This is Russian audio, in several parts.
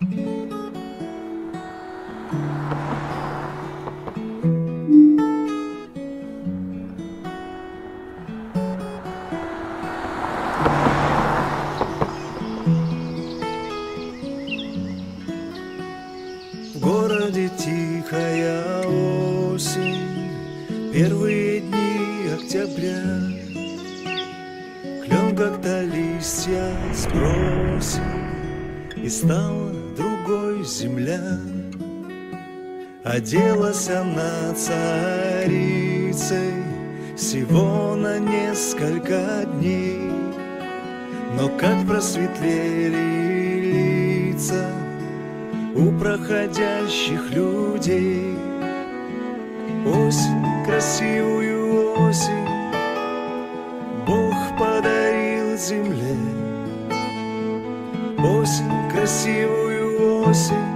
В городе тихая осень, первые дни октября. Клен как-то листья сбросил, и стала другой земля. Оделась она царицей всего на несколько дней, но как просветлели лица у проходящих людей. Осень, красивую осень Бог подарил земле. Осень, красивую осень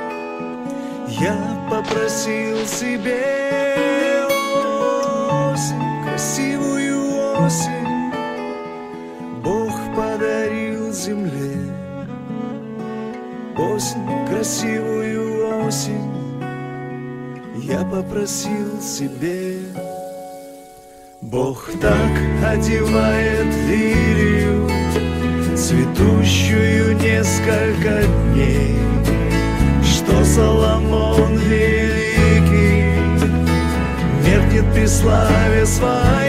я попросил себе. Осень, красивую осень Бог подарил земле. Осень, красивую осень я попросил себе. Бог так одевает лилию, цветущую несколько дней, что Соломон великий меркнет при славе своей.